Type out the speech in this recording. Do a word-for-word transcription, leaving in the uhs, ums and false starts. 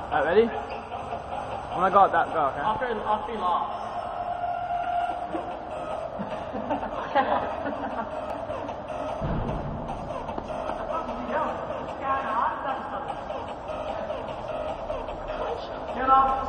Alright, ready? Oh my god, that go, okay? After, after you lost. Get off.